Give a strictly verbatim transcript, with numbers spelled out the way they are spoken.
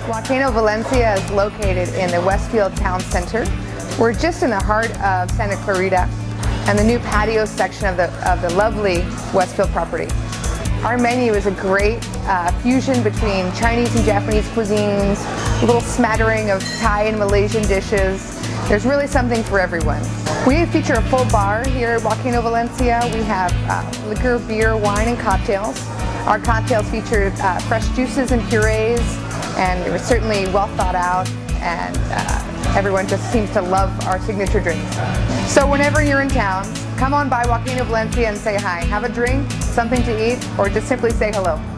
Volcano Valencia is located in the Westfield Town Center. We're just in the heart of Santa Clarita and the new patio section of the, of the lovely Westfield property. Our menu is a great uh, fusion between Chinese and Japanese cuisines, a little smattering of Thai and Malaysian dishes. There's really something for everyone. We feature a full bar here at Volcano Valencia. We have uh, liquor, beer, wine, and cocktails. Our cocktails feature uh, fresh juices and purees, and it was certainly well thought out, and uh, everyone just seems to love our signature drinks. So whenever you're in town, come on by Volcano Valencia and say hi. Have a drink, something to eat, or just simply say hello.